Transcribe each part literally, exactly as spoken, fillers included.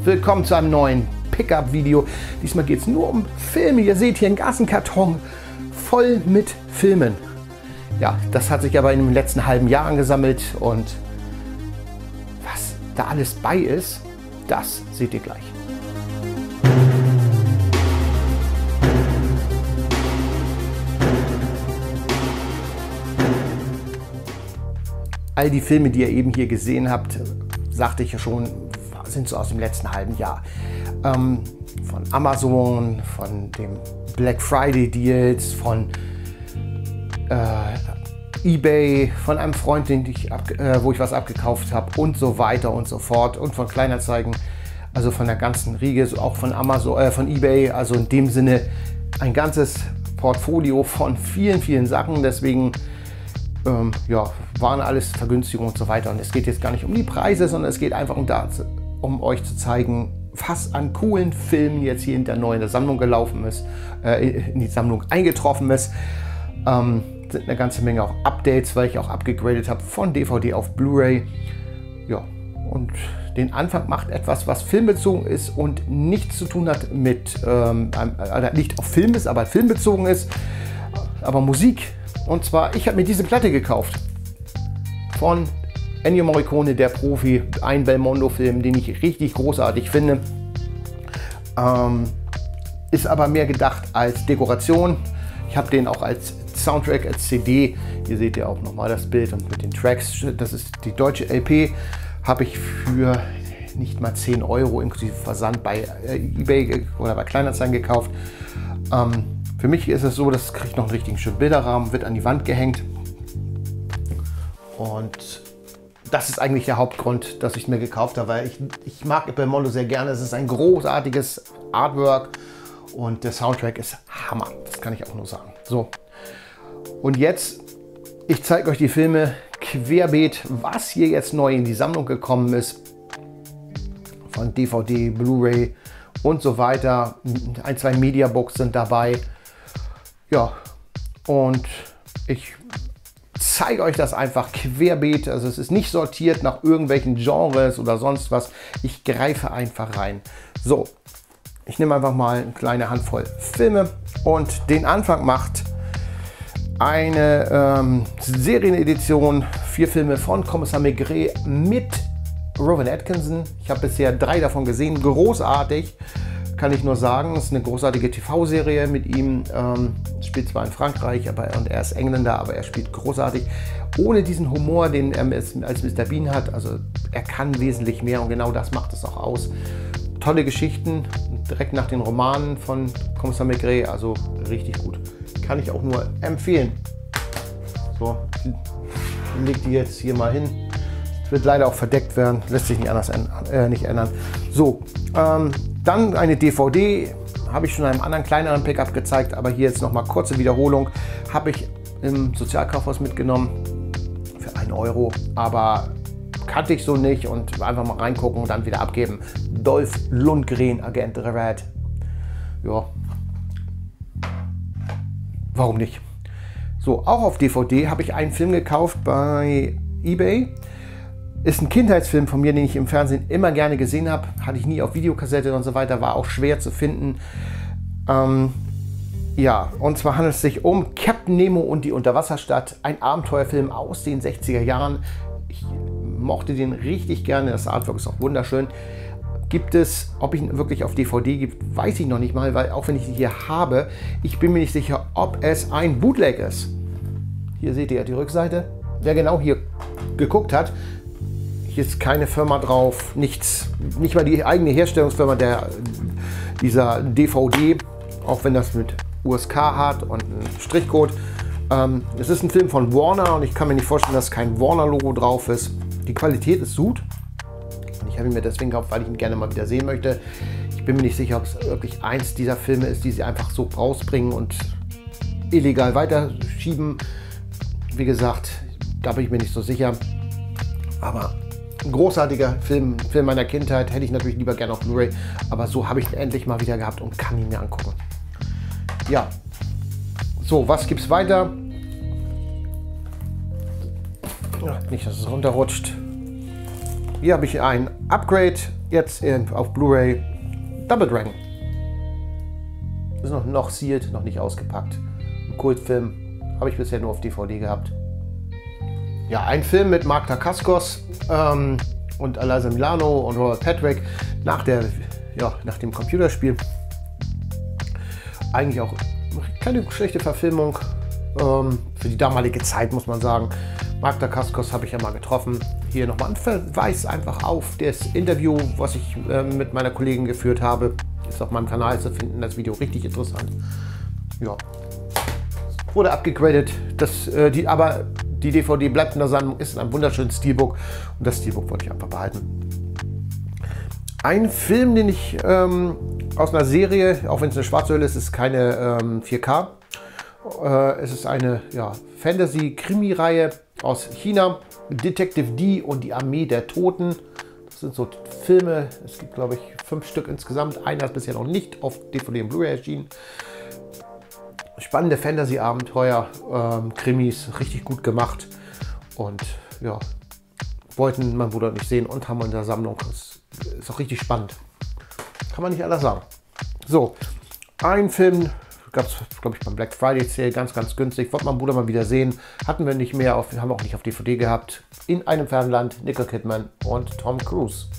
willkommen zu einem neuen Pickup-Video. Diesmal geht es nur um Filme. Ihr seht hier einen ganzen Karton voll mit Filmen. Ja, das hat sich aber in den letzten halben Jahr angesammelt und was da alles bei ist, das seht ihr gleich. All die Filme, die ihr eben hier gesehen habt, sagte ich ja schon, sind so aus dem letzten halben Jahr. Ähm, von Amazon, von dem Black Friday Deals, von äh, eBay, von einem Freund, den ich ab, äh, wo ich was abgekauft habe und so weiter und so fort und von Kleinanzeigen, also von der ganzen Riege, so auch von Amazon, äh, von eBay, also in dem Sinne ein ganzes Portfolio von vielen, vielen Sachen. Deswegen ähm, ja, waren alles Vergünstigungen und so weiter. Und es geht jetzt gar nicht um die Preise, sondern es geht einfach um, das, um euch zu zeigen, was an coolen Filmen jetzt hier in der neuen Sammlung gelaufen ist, äh, in die Sammlung eingetroffen ist. Ähm, sind eine ganze Menge auch Updates, weil ich auch abgegradet habe von D V D auf Blu-ray. Ja, und den Anfang macht etwas, was filmbezogen ist und nichts zu tun hat mit, ähm, äh, nicht auf Film ist, aber filmbezogen ist, aber Musik. Und zwar, ich habe mir diese Platte gekauft von Ennio Morricone, der Profi, ein Belmondo-Film, den ich richtig großartig finde. Ähm, ist aber mehr gedacht als Dekoration. Ich habe den auch als Soundtrack, als C D. Hier seht ihr auch nochmal das Bild und mit den Tracks. Das ist die deutsche L P. Habe ich für nicht mal zehn Euro inklusive Versand bei äh, eBay oder bei Kleinanzeigen gekauft. Ähm, für mich ist es so, das kriegt noch einen richtigen schönen Bilderrahmen, wird an die Wand gehängt. Und das ist eigentlich der Hauptgrund, dass ich es mir gekauft habe, weil ich, ich mag Belmondo sehr gerne. Es ist ein großartiges Artwork und der Soundtrack ist Hammer. Das kann ich auch nur sagen. So, und jetzt, ich zeige euch die Filme querbeet, was hier jetzt neu in die Sammlung gekommen ist. Von D V D, Blu-ray und so weiter. Ein, zwei Mediabooks sind dabei. Ja, und ich zeige euch das einfach querbeet. Also es ist nicht sortiert nach irgendwelchen Genres oder sonst was. Ich greife einfach rein. So, ich nehme einfach mal eine kleine Handvoll Filme und den Anfang macht eine ähm, Serienedition. Vier Filme von Kommissar Maigret mit Rowan Atkinson. Ich habe bisher drei davon gesehen. Großartig, kann ich nur sagen. Es ist eine großartige T V-Serie mit ihm. Ähm, spielt zwar in Frankreich, aber und er ist Engländer, aber er spielt großartig. Ohne diesen Humor, den er als Mister Bean hat. Also er kann wesentlich mehr und genau das macht es auch aus. Tolle Geschichten, direkt nach den Romanen von Kommissar Maigret. Also richtig gut. Kann ich auch nur empfehlen. So, ich leg die jetzt hier mal hin. Wird leider auch verdeckt werden, lässt sich nicht anders äh, nicht ändern. So, ähm, dann eine D V D, habe ich schon in einem anderen kleineren Pickup gezeigt, aber hier jetzt noch mal kurze Wiederholung. Habe ich im Sozialkaufhaus mitgenommen für einen Euro, aber kannte ich so nicht und einfach mal reingucken und dann wieder abgeben. Dolph Lundgren, Agent Red. Ja, warum nicht? So, auch auf D V D habe ich einen Film gekauft bei eBay. Ist ein Kindheitsfilm von mir, den ich im Fernsehen immer gerne gesehen habe. Hatte ich nie auf Videokassette und so weiter, war auch schwer zu finden. Ähm, ja, und zwar handelt es sich um Captain Nemo und die Unterwasserstadt. Ein Abenteuerfilm aus den sechziger Jahren. Ich mochte den richtig gerne, das Artwork ist auch wunderschön. Gibt es, ob ich ihn wirklich auf D V D gibt, weiß ich noch nicht mal, weil auch wenn ich ihn hier habe, ich bin mir nicht sicher, ob es ein Bootleg ist. Hier seht ihr ja die Rückseite. Wer genau hier geguckt hat, hier ist keine Firma drauf, nichts, nicht mal die eigene Herstellungsfirma der, dieser D V D, auch wenn das mit U S K hat und einen Strichcode. Ähm, es ist ein Film von Warner und ich kann mir nicht vorstellen, dass kein Warner-Logo drauf ist. Die Qualität ist gut und ich habe ihn mir deswegen gekauft, weil ich ihn gerne mal wieder sehen möchte. Ich bin mir nicht sicher, ob es wirklich eins dieser Filme ist, die sie einfach so rausbringen und illegal weiterschieben. Wie gesagt, da bin ich mir nicht so sicher, aber ein großartiger Film, Film meiner Kindheit, hätte ich natürlich lieber gerne auf Blu-ray, aber so habe ich ihn endlich mal wieder gehabt und kann ihn mir angucken. Ja, so, was gibt es weiter? Ja, nicht, dass es runterrutscht. hier habe ich ein Upgrade jetzt in, auf Blu-ray. Double Dragon. Ist noch, noch sealed, noch nicht ausgepackt. Ein Kultfilm. Habe ich bisher nur auf D V D gehabt. Ja, ein Film mit Mark Dacascos ähm, und Alyssa Milano und Robert Patrick nach, der, ja, nach dem Computerspiel. Eigentlich auch keine schlechte Verfilmung ähm, für die damalige Zeit, muss man sagen. Mark Dacascos habe ich ja mal getroffen. Hier nochmal ein Verweis einfach auf das Interview, was ich äh, mit meiner Kollegin geführt habe. Ist auf meinem Kanal zu finden, das Video richtig interessant. Ja, wurde abgegradet, das, äh, die, aber die D V D bleibt in der Sammlung, ist in einem wunderschönen Steelbook und das Steelbook wollte ich einfach behalten. Ein Film, den ich ähm, aus einer Serie, auch wenn es eine schwarze Hülle ist, ist keine ähm, vier K. Äh, es ist eine ja, Fantasy-Krimi-Reihe aus China, Detective D und die Armee der Toten. Das sind so Filme, es gibt glaube ich fünf Stück insgesamt, einer ist bisher noch nicht auf D V D und Blu-ray erschienen. Spannende Fantasy-Abenteuer, ähm, Krimis, richtig gut gemacht und ja, wollten mein Bruder nicht sehen und haben in der Sammlung. Das ist auch richtig spannend. Kann man nicht anders sagen. So, ein Film gab es, glaube ich, beim Black Friday Sale ganz, ganz günstig. Wollte mein Bruder mal wieder sehen. Hatten wir nicht mehr, auf, haben wir auch nicht auf D V D gehabt. In einem fernen Land, Nicole Kidman und Tom Cruise.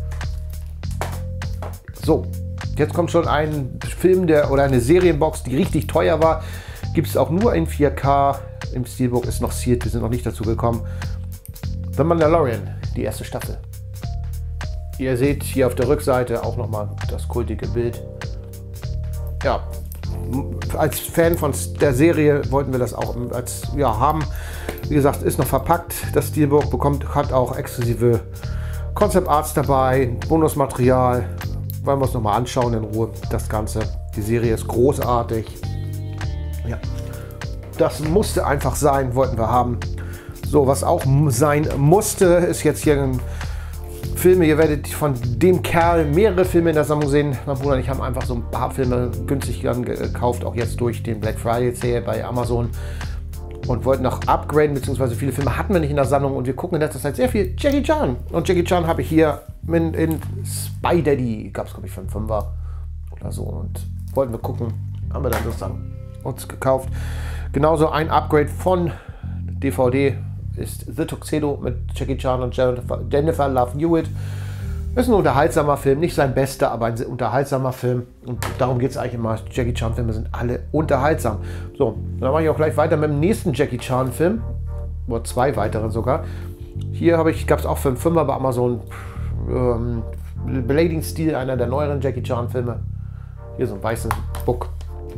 So, jetzt kommt schon ein Film der, oder eine Serienbox, die richtig teuer war. Gibt es auch nur in vier K. Im Steelbook ist noch sealed, wir sind noch nicht dazu gekommen. The Mandalorian, die erste Staffel. Ihr seht hier auf der Rückseite auch nochmal das kultige Bild. Ja, als Fan von der Serie wollten wir das auch als, ja, haben. Wie gesagt, ist noch verpackt. Das Steelbook bekommt, hat auch exklusive Concept Arts dabei, Bonusmaterial. Wollen wir uns noch mal anschauen in Ruhe, das Ganze. Die Serie ist großartig. Ja, das musste einfach sein, wollten wir haben. So, was auch sein musste, ist jetzt hier ein Film. Ihr werdet von dem Kerl mehrere Filme in der Sammlung sehen. Mein Bruder und ich haben einfach so ein paar Filme günstig gekauft, auch jetzt durch den Black Friday Sale bei Amazon. Und wollten noch upgraden, beziehungsweise viele Filme hatten wir nicht in der Sammlung und wir gucken in letzter Zeit sehr viel Jackie Chan. Und Jackie Chan habe ich hier in, in Spy Daddy, gab es glaube ich für einen Fünfer oder so. Und wollten wir gucken, haben wir dann sozusagen uns gekauft. Genauso ein Upgrade von D V D ist The Tuxedo mit Jackie Chan und Jennifer, Jennifer Love Hewitt. Ist ein unterhaltsamer Film, nicht sein bester, aber ein unterhaltsamer Film. Und darum geht es eigentlich immer. Jackie Chan Filme sind alle unterhaltsam. So, dann mache ich auch gleich weiter mit dem nächsten Jackie Chan Film. Oder zwei weiteren sogar. Hier habe ich, gab es auch für einen Fünfer bei Amazon ähm, Blading Steel, einer der neueren Jackie Chan Filme. Hier so ein weißes Book.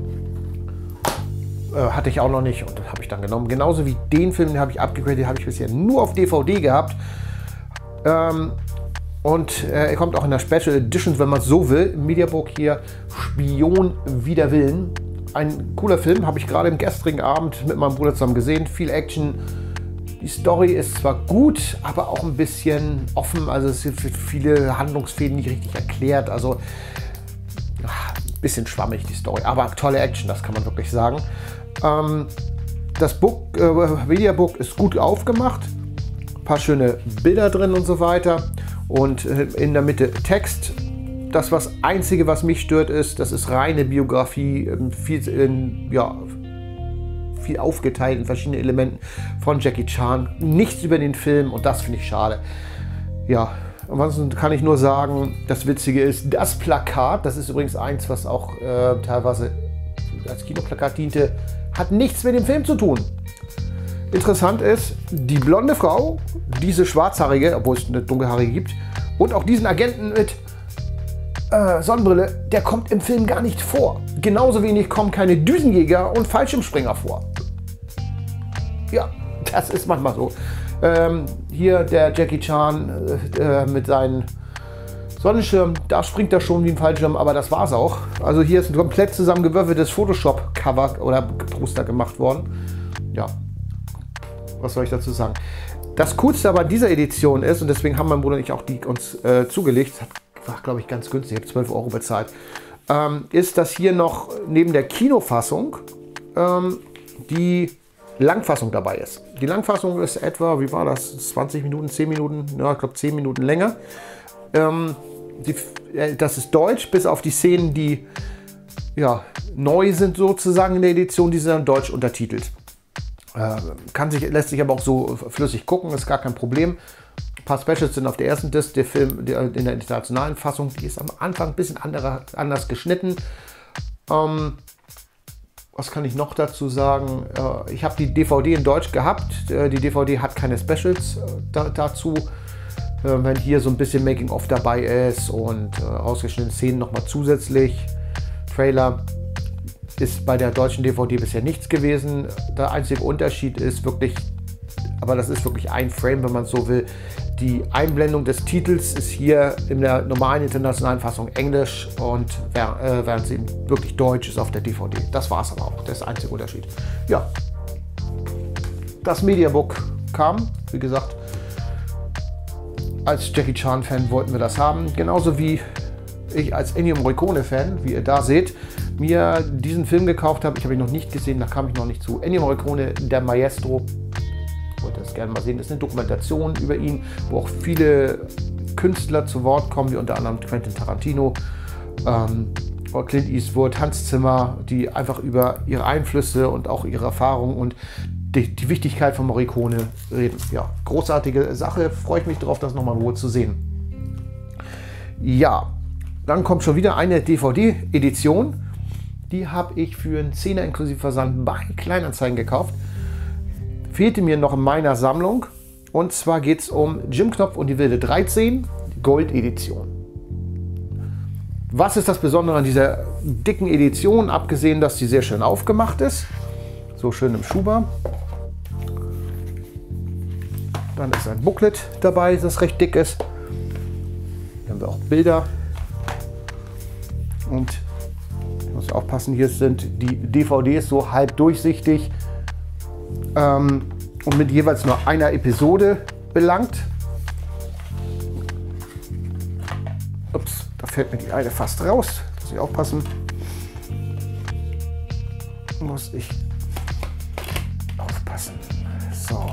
Äh, hatte ich auch noch nicht und das habe ich dann genommen. Genauso wie den Film, den habe ich abgegradet, den habe ich bisher nur auf D V D gehabt. Ähm, Und äh, er kommt auch in der Special Edition, wenn man es so will. Im Mediabook hier Spion wider Willen. Ein cooler Film, habe ich gerade im gestrigen Abend mit meinem Bruder zusammen gesehen. Viel Action. Die Story ist zwar gut, aber auch ein bisschen offen. Also es sind viele Handlungsfäden nicht richtig erklärt. Also ach, ein bisschen schwammig die Story. Aber tolle Action, das kann man wirklich sagen. Ähm, das Book, äh, Mediabook ist gut aufgemacht. Ein paar schöne Bilder drin und so weiter. Und in der Mitte Text. Das was Einzige, was mich stört, ist, das ist reine Biografie, viel, in, ja, viel aufgeteilt in verschiedene Elementen von Jackie Chan. Nichts über den Film und das finde ich schade. Ja, ansonsten kann ich nur sagen, das Witzige ist, das Plakat, das ist übrigens eins, was auch äh, teilweise als Kinoplakat diente, hat nichts mit dem Film zu tun. Interessant ist, die blonde Frau, diese schwarzhaarige, obwohl es eine dunkelhaarige gibt, und auch diesen Agenten mit äh, Sonnenbrille, der kommt im Film gar nicht vor. Genauso wenig kommen keine Düsenjäger und Fallschirmspringer vor. Ja, das ist manchmal so. Ähm, hier der Jackie Chan äh, mit seinen Sonnenschirm, da springt er schon wie ein Fallschirm, aber das war's auch. Also hier ist ein komplett zusammengewürfeltes Photoshop-Cover oder Poster gemacht worden. Ja. Was soll ich dazu sagen? Das Coolste aber an dieser Edition ist, und deswegen haben mein Bruder und ich auch die uns äh, zugelegt, war glaube ich ganz günstig, ich habe zwölf Euro bezahlt, ähm, ist, dass hier noch neben der Kinofassung ähm, die Langfassung dabei ist. Die Langfassung ist etwa, wie war das, zwanzig Minuten, zehn Minuten, ja, ich glaube zehn Minuten länger. Ähm, die, äh, das ist deutsch, bis auf die Szenen, die ja, neu sind sozusagen in der Edition, die sind dann deutsch untertitelt. Äh, kann sich, lässt sich aber auch so flüssig gucken, ist gar kein Problem. Ein paar Specials sind auf der ersten Disc, der Film der, in der internationalen Fassung, die ist am Anfang ein bisschen andere, anders geschnitten. Ähm, was kann ich noch dazu sagen? Äh, ich habe die D V D in Deutsch gehabt. Äh, die D V D hat keine Specials äh, da, dazu. Äh, wenn hier so ein bisschen Making-of dabei ist und äh, ausgeschnittene Szenen nochmal zusätzlich. Trailer ist bei der deutschen D V D bisher nichts gewesen. Der einzige Unterschied ist wirklich, aber das ist wirklich ein Frame, wenn man so will. Die Einblendung des Titels ist hier in der normalen internationalen Fassung Englisch und während sie wirklich deutsch ist auf der D V D. Das war es aber auch, das ist der einzige Unterschied. Ja, das Mediabook kam, wie gesagt, als Jackie Chan Fan wollten wir das haben, genauso wie ich als Ennio Morricone-Fan, wie ihr da seht, mir diesen Film gekauft habe. Ich habe ihn noch nicht gesehen, da kam ich noch nicht zu. Ennio Morricone, der Maestro. Ich wollte das gerne mal sehen. Das ist eine Dokumentation über ihn, wo auch viele Künstler zu Wort kommen, wie unter anderem Quentin Tarantino, ähm, Clint Eastwood, Hans Zimmer, die einfach über ihre Einflüsse und auch ihre Erfahrungen und die, die Wichtigkeit von Morricone reden. Ja, großartige Sache. Freue ich mich darauf, das nochmal in Ruhe zu sehen. Ja. Dann kommt schon wieder eine D V D-Edition. Die habe ich für einen Zehner inklusive Versand bei Kleinanzeigen gekauft. Fehlte mir noch in meiner Sammlung. Und zwar geht es um Jim Knopf und die wilde dreizehn, Gold-Edition. Was ist das Besondere an dieser dicken Edition? Abgesehen, dass sie sehr schön aufgemacht ist. So schön im Schuber. Dann ist ein Booklet dabei, das recht dick ist. Hier haben wir auch Bilder. Und ich muss aufpassen, hier sind die D V Ds so halb durchsichtig ähm, und mit jeweils nur einer Episode belangt. Ups, da fällt mir die eine fast raus. Muss ich aufpassen. Muss ich aufpassen. So.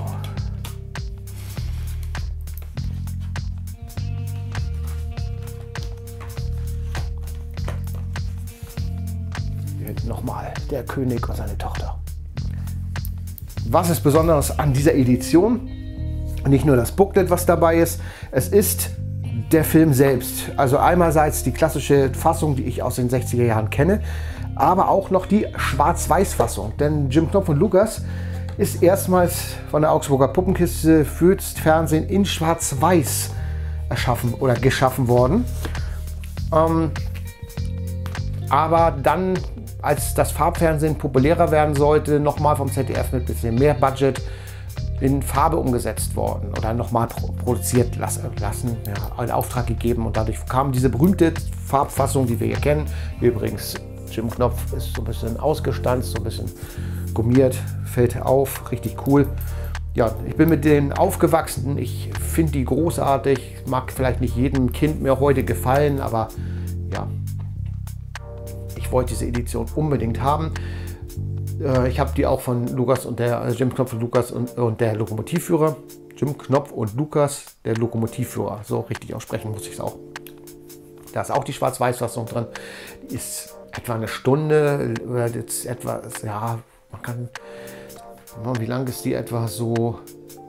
Nochmal, der König und seine Tochter. Was ist Besonderes an dieser Edition? Nicht nur das Booklet, was dabei ist, es ist der Film selbst. Also einerseits die klassische Fassung, die ich aus den sechziger Jahren kenne, aber auch noch die Schwarz-Weiß-Fassung. Denn Jim Knopf und Lukas ist erstmals von der Augsburger Puppenkiste fürs Fernsehen in Schwarz-Weiß erschaffen oder geschaffen worden. Ähm, aber dann, als das Farbfernsehen populärer werden sollte, nochmal vom Z D F mit ein bisschen mehr Budget in Farbe umgesetzt worden oder nochmal produziert lassen, ja, einen Auftrag gegeben und dadurch kam diese berühmte Farbfassung, die wir hier kennen. Übrigens, Jim Knopf ist so ein bisschen ausgestanzt, so ein bisschen gummiert, fällt auf, richtig cool. Ja, ich bin mit denen aufgewachsen, ich finde die großartig, mag vielleicht nicht jedem Kind mehr heute gefallen, aber ja, ich wollte diese Edition unbedingt haben. Ich habe die auch von Lukas und der also Jim Knopf und Lukas und, und der Lokomotivführer. Jim Knopf und Lukas, der Lokomotivführer. So richtig aussprechen muss ich es auch. Da ist auch die Schwarz-Weiß-Fassung drin. Die ist etwa eine Stunde oder jetzt etwa, ja, man kann, wie lang ist die etwa so?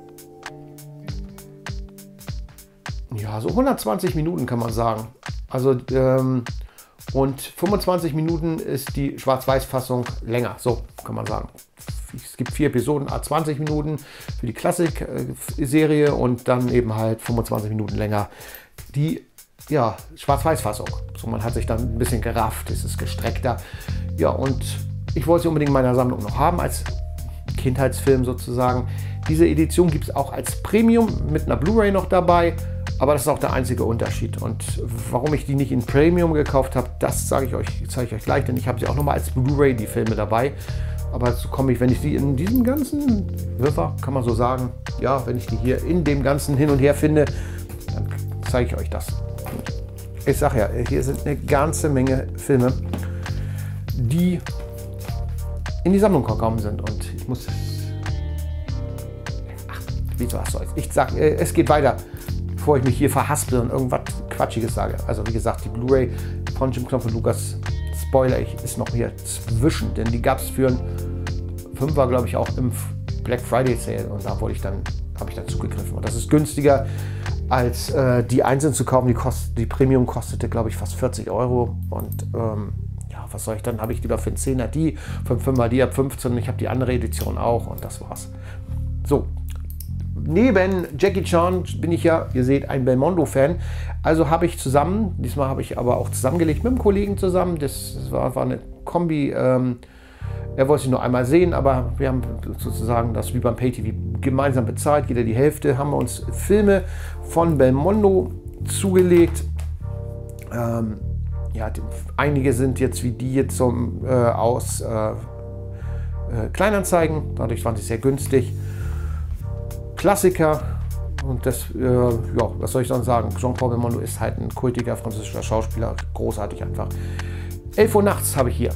Ja, so hundertzwanzig Minuten kann man sagen. Also ähm, und fünfundzwanzig Minuten ist die Schwarz-Weiß-Fassung länger, so kann man sagen. Es gibt vier Episoden, zwanzig Minuten für die Klassik-Serie und dann eben halt fünfundzwanzig Minuten länger die ja, Schwarz-Weiß-Fassung. So, man hat sich dann ein bisschen gerafft, es ist gestreckter. Ja, und ich wollte sie unbedingt in meiner Sammlung noch haben, als Kindheitsfilm sozusagen. Diese Edition gibt es auch als Premium mit einer Blu-ray noch dabei. Aber das ist auch der einzige Unterschied. Und warum ich die nicht in Premium gekauft habe, das sage ich euch, zeige ich euch gleich, denn ich habe sie auch nochmal als Blu-ray, die Filme dabei. Aber dazu komme ich, wenn ich die in diesem ganzen Wirrwarr, kann man so sagen, ja, wenn ich die hier in dem ganzen hin und her finde, dann zeige ich euch das. Ich sage ja, hier sind eine ganze Menge Filme, die in die Sammlung gekommen sind. Und ich muss wie was soll's. Ich sag, äh, es geht weiter, bevor ich mich hier verhaspel und irgendwas Quatschiges sage. Also wie gesagt, die Blu-ray von Jim Knopf und Lukas, spoiler ich, ist noch hier zwischen, denn die gab es für einen Fünfer, glaube ich, auch im Black Friday Sale und da wollte ich dann, habe ich dann zugegriffen. Und das ist günstiger als äh, die einzeln zu kaufen. Die, kost, die Premium kostete, glaube ich, fast vierzig Euro und ähm, ja, was soll ich dann, habe ich lieber für einen Zehner die, für einen Fünfer die ab fünfzehn und ich habe die andere Edition auch und das war's. So. Neben Jackie Chan bin ich ja, ihr seht, ein Belmondo-Fan. Also habe ich zusammen, diesmal habe ich aber auch zusammengelegt mit einem Kollegen zusammen. Das, das war, war eine Kombi. Ähm, er wollte sie nur einmal sehen, aber wir haben sozusagen das wie beim Pay-T V gemeinsam bezahlt. Jeder die Hälfte. Haben wir uns Filme von Belmondo zugelegt. Ähm, ja, die, einige sind jetzt wie die jetzt zum, äh, aus äh, äh, Kleinanzeigen. Dadurch waren sie sehr günstig. Klassiker und das, äh, ja, was soll ich dann sagen? Jean-Paul Belmondo ist halt ein kultiger französischer Schauspieler, großartig einfach. elf Uhr nachts habe ich hier.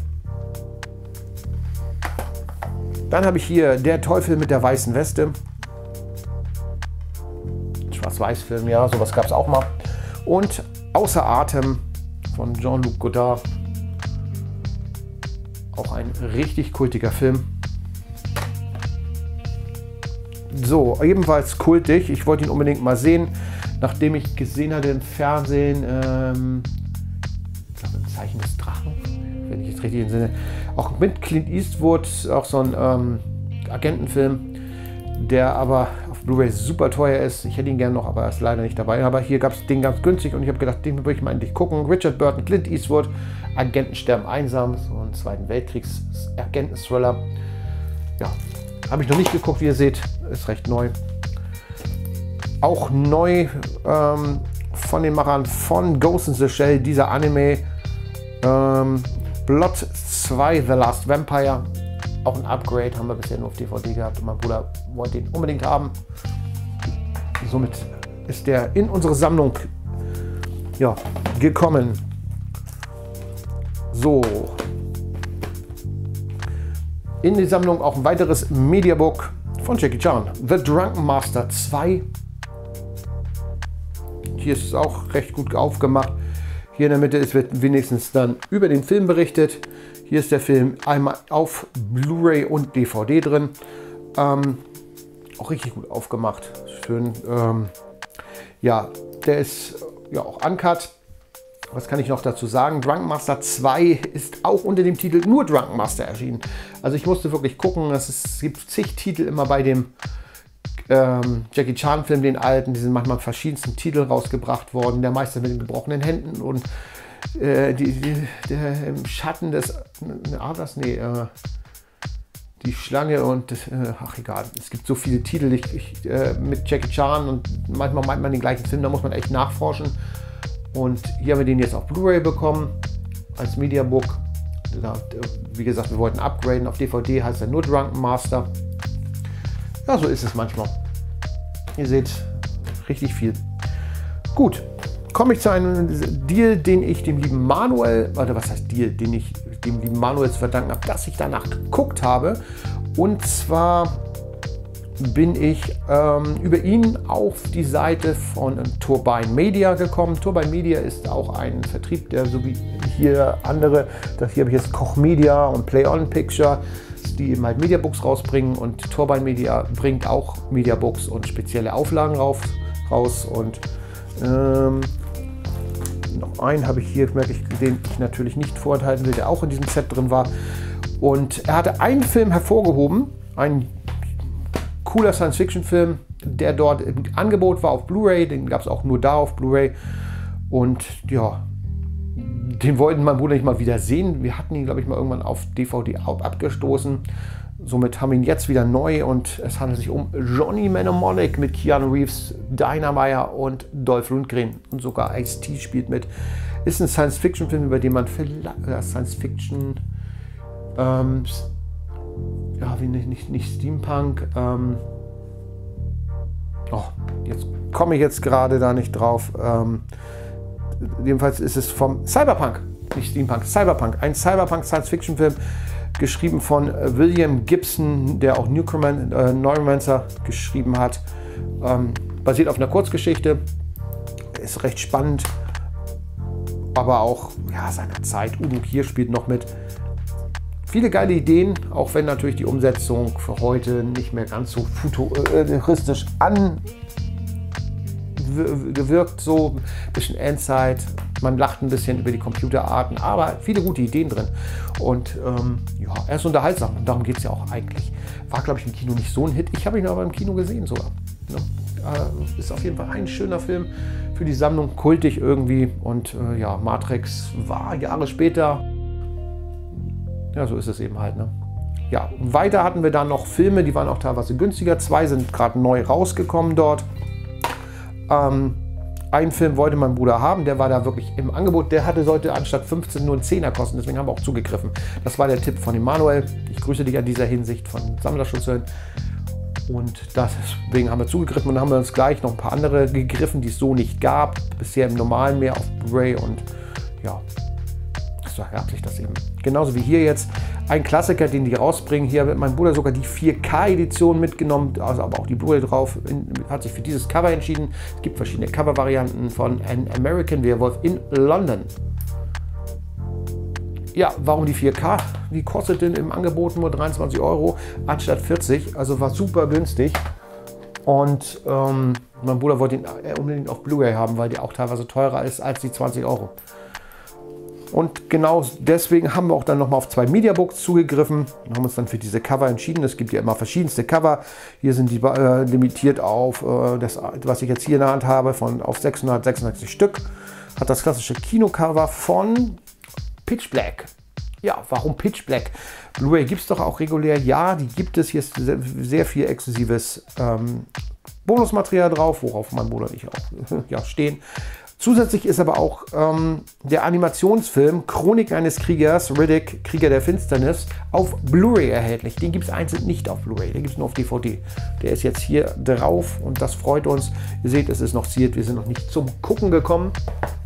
Dann habe ich hier Der Teufel mit der weißen Weste. Schwarz-Weiß-Film, ja, sowas gab es auch mal. Und Außer Atem von Jean-Luc Godard. Auch ein richtig kultiger Film. So, ebenfalls kultig. Ich wollte ihn unbedingt mal sehen, nachdem ich gesehen hatte im Fernsehen, ähm, ich glaube im Zeichen des Drachen, wenn ich jetzt richtig entsinne, auch mit Clint Eastwood, auch so ein ähm, Agentenfilm, der aber auf Blu-ray super teuer ist. Ich hätte ihn gerne noch, aber er ist leider nicht dabei. Aber hier gab es den ganz günstig und ich habe gedacht, den würde ich mal endlich gucken. Richard Burton, Clint Eastwood, Agenten sterben einsam, so ein Zweiten Weltkriegs-Agenten-Thriller. Ja. Habe ich noch nicht geguckt, wie ihr seht, ist recht neu. Auch neu ähm, von den Machern von Ghost in the Shell, dieser Anime. Ähm, Blood zwei, The Last Vampire. Auch ein Upgrade, haben wir bisher nur auf D V D gehabt und mein Bruder wollte den unbedingt haben. Somit ist der in unsere Sammlung ja, gekommen. So. In die Sammlung auch ein weiteres Mediabook von Jackie Chan. The Drunken Master zwei. Hier ist es auch recht gut aufgemacht. Hier in der Mitte ist, wird wenigstens dann über den Film berichtet. Hier ist der Film einmal auf Blu-ray und D V D drin. Ähm, auch richtig gut aufgemacht. Schön. Ähm, ja, der ist ja auch uncut. Was kann ich noch dazu sagen? Drunken Master zwei ist auch unter dem Titel nur Drunken Master erschienen. Also ich musste wirklich gucken, dass es gibt zig Titel immer bei dem ähm, Jackie Chan Film, den alten. Die sind manchmal mit verschiedensten Titeln rausgebracht worden. Der Meister mit den gebrochenen Händen und äh, die, die, der im Schatten des Adlers, nee, äh, die Schlange und das, äh, ach egal. Es gibt so viele Titel ich, ich, äh, mit Jackie Chan und manchmal meint man den gleichen Film, da muss man echt nachforschen. Und hier haben wir den jetzt auf Blu-ray bekommen, als Mediabook. Wie gesagt, wir wollten upgraden. Auf D V D heißt er nur Drunken Master. Ja, so ist es manchmal. Ihr seht, richtig viel. Gut, komme ich zu einem Deal, den ich dem lieben Manuel, oder was heißt Deal, den ich dem lieben Manuel zu verdanken habe, dass ich danach geguckt habe. Und zwar bin ich ähm, über ihn auf die Seite von Turbine Media gekommen. Turbine Media ist auch ein Vertrieb, der so wie hier andere, das hier habe ich jetzt Koch Media und Play On Picture, die eben halt Mediabooks rausbringen und Turbine Media bringt auch Mediabooks und spezielle Auflagen rauf, raus und ähm, noch einen habe ich hier, merke ich, den ich natürlich nicht vorenthalten will, der auch in diesem Set drin war. Und er hatte einen Film hervorgehoben, einen cooler Science-Fiction-Film, der dort im Angebot war auf Blu-ray, den gab es auch nur da auf Blu-ray. Und ja, den wollten mein Bruder nicht mal wieder sehen. Wir hatten ihn, glaube ich, mal irgendwann auf D V D abgestoßen. Somit haben wir ihn jetzt wieder neu und es handelt sich um Johnny Mnemonic mit Keanu Reeves, Dinah Meyer und Dolph Lundgren. Und sogar Ice-T spielt mit. Ist ein Science-Fiction-Film, über den man vielleicht äh, Science-Fiction ähm, ja, wie nicht, nicht, nicht Steampunk. Ähm, oh, jetzt komme ich jetzt gerade da nicht drauf. Ähm, jedenfalls ist es vom Cyberpunk, nicht Steampunk, Cyberpunk. Ein Cyberpunk-Science-Fiction-Film, geschrieben von William Gibson, der auch Necroman, äh, Neuromancer geschrieben hat. Ähm, basiert auf einer Kurzgeschichte, ist recht spannend, aber auch ja, seiner Zeit. Udo Kier spielt noch mit. Viele geile Ideen, auch wenn natürlich die Umsetzung für heute nicht mehr ganz so futuristisch angewirkt, so ein bisschen Endzeit. Man lacht ein bisschen über die Computerarten, aber viele gute Ideen drin. Und ähm, ja, er ist unterhaltsam und darum geht es ja auch eigentlich. War, glaube ich, im Kino nicht so ein Hit. Ich habe ihn aber im Kino gesehen sogar. Ja, äh, ist auf jeden Fall ein schöner Film für die Sammlung, kultig irgendwie. Und äh, ja, Matrix war Jahre später. Ja, so ist es eben halt. Ne? Ja, weiter hatten wir dann noch Filme, die waren auch teilweise günstiger. Zwei sind gerade neu rausgekommen dort. Ähm, Einen Film wollte mein Bruder haben, der war da wirklich im Angebot. Der hatte, sollte anstatt fünfzehn nur einen Zehner kosten, deswegen haben wir auch zugegriffen. Das war der Tipp von Emanuel. Ich grüße dich an dieser Hinsicht von Sammlerschutzhören. Und deswegen haben wir zugegriffen und haben wir uns gleich noch ein paar andere gegriffen, die es so nicht gab. Bisher im Normalen mehr auf Blu-ray und ja, so ergab sich das eben. Genauso wie hier jetzt ein Klassiker, den die rausbringen. Hier hat mein Bruder sogar die vier K Edition mitgenommen, also aber auch die Blu-ray drauf. Hat sich für dieses Cover entschieden. Es gibt verschiedene Cover-Varianten von An American Werewolf in London. Ja, warum die vier K? Die kostet denn im Angebot nur dreiundzwanzig Euro anstatt vierzig, also war super günstig. Und ähm, mein Bruder wollte ihn unbedingt auf Blu-ray haben, weil die auch teilweise teurer ist als die zwanzig Euro. Und genau deswegen haben wir auch dann nochmal auf zwei Mediabooks zugegriffen und haben uns dann für diese Cover entschieden. Es gibt ja immer verschiedenste Cover. Hier sind die äh, limitiert auf äh, das, was ich jetzt hier in der Hand habe, von auf sechshundertsechsundsechzig Stück. Hat das klassische Kinocover von Pitch Black. Ja, warum Pitch Black? Blu-ray gibt es doch auch regulär. Ja, die gibt es. Hier ist sehr, sehr viel exklusives ähm, Bonusmaterial drauf, worauf mein Bruder und ich auch ja, stehen. Zusätzlich ist aber auch ähm, der Animationsfilm Chronik eines Kriegers, Riddick, Krieger der Finsternis, auf Blu-ray erhältlich. Den gibt es einzeln nicht auf Blu-ray, den gibt es nur auf D V D. Der ist jetzt hier drauf und das freut uns. Ihr seht, es ist noch ziert, wir sind noch nicht zum Gucken gekommen.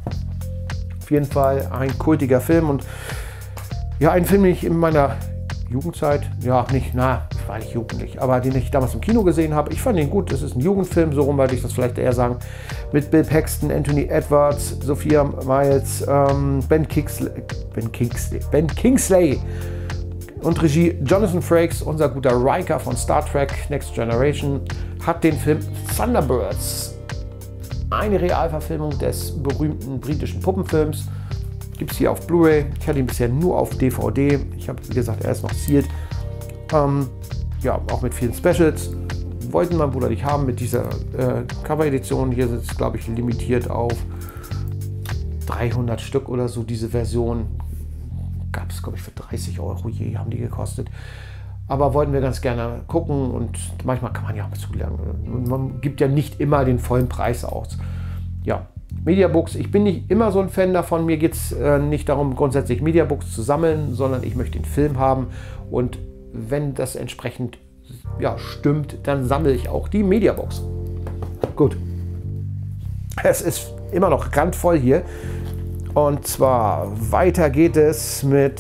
Auf jeden Fall ein kultiger Film und ja, ein Film, den ich in meiner Jugendzeit, ja nicht, na, ich war nicht jugendlich, aber den ich damals im Kino gesehen habe. Ich fand ihn gut, das ist ein Jugendfilm, so rum wollte ich das vielleicht eher sagen. Mit Bill Paxton, Anthony Edwards, Sophia Miles, ähm, Ben, Kingsley, Ben, Kingsley, Ben Kingsley und Regie Jonathan Frakes, unser guter Riker von Star Trek Next Generation, hat den Film Thunderbirds, eine Realverfilmung des berühmten britischen Puppenfilms. Gibt es hier auf Blu-ray. Ich hatte ihn bisher nur auf D V D. Ich habe, wie gesagt, er ist noch sealed. Ähm, ja, auch mit vielen Specials. Wollten mein Bruder nicht haben mit dieser äh, Cover-Edition. Hier ist es, glaube ich, limitiert auf dreihundert Stück oder so. Diese Version gab es, glaube ich, für dreißig Euro je, haben die gekostet. Aber wollten wir ganz gerne gucken und manchmal kann man ja auch mal zulernen. Man gibt ja nicht immer den vollen Preis aus. Ja. Mediabooks, ich bin nicht immer so ein Fan davon, mir geht es äh, nicht darum, grundsätzlich Mediabooks zu sammeln, sondern ich möchte den Film haben und wenn das entsprechend ja, stimmt, dann sammle ich auch die Mediabooks. Gut, es ist immer noch randvoll hier und zwar weiter geht es mit,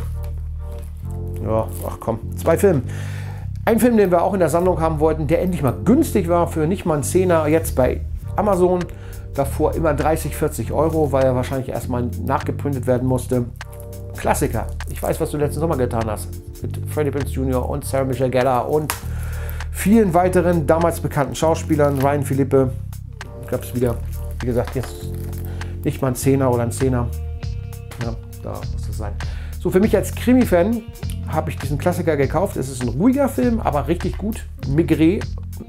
ja, ach komm, zwei Filmen. Ein Film, den wir auch in der Sammlung haben wollten, der endlich mal günstig war für nicht mal einen Zehner, jetzt bei Amazon. Davor immer dreißig, vierzig Euro, weil er wahrscheinlich erstmal nachgeprintet werden musste. Klassiker. Ich weiß, was du letzten Sommer getan hast. Mit Freddie Prinze Junior und Sarah Michelle Gellar und vielen weiteren damals bekannten Schauspielern. Ryan Philippe. Gab es wieder, wie gesagt, jetzt nicht mal ein Zehner oder ein Zehner. Ja, da muss das sein. So, für mich als Krimi-Fan habe ich diesen Klassiker gekauft. Es ist ein ruhiger Film, aber richtig gut. Maigret.